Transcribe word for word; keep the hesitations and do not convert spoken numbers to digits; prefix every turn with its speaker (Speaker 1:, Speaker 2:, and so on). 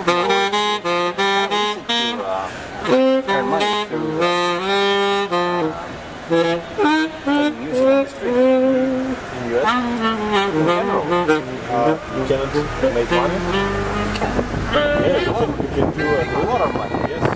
Speaker 1: Make money? Yeah, you can, you can do a lot of money, yes.